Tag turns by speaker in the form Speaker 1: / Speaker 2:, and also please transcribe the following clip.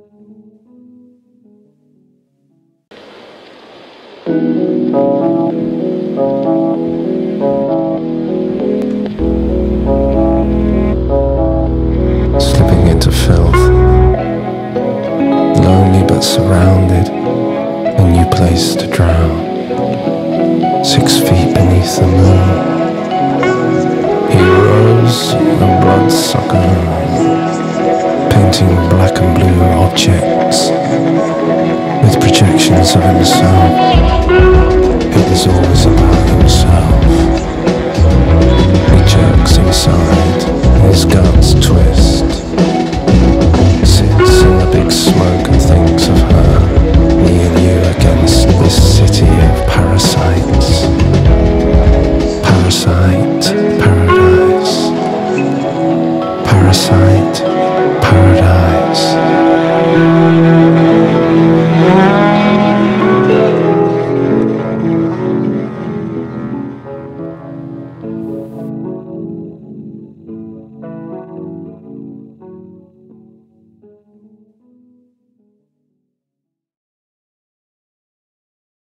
Speaker 1: Slipping into filth, lonely but surrounded, a new place to drown. 6 feet beneath the moon, heroes and bloodsucker, painting black and blue objects with projections of himself. It was always about himself. He jerks inside, his guts twist.